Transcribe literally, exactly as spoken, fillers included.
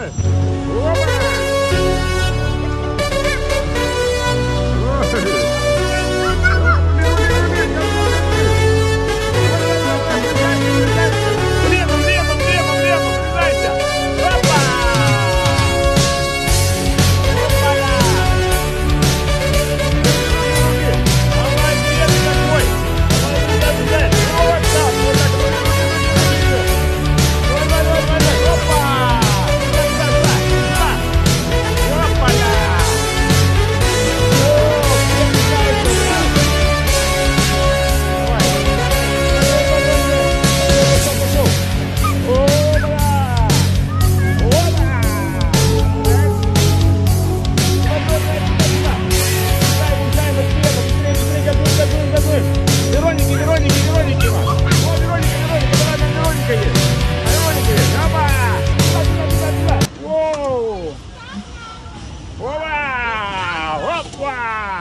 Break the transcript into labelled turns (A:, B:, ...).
A: давай. Опа! Левым, левым, левым, левым, прижайся. Опа! Опа-ля! Молодец какой! Молодец! Вот так, вот так, вот так. Давай, давай, давай, давай. Опа! Сюда, сюда, сюда, сюда. Опа-ля! О, красавица! Вероники, Вероники, Вероники! О, Вероника, Вероника, давай, там Вероника есть! Вероника есть! Опа! Сюда, сюда, сюда, сюда! Воу! Опа! Опа!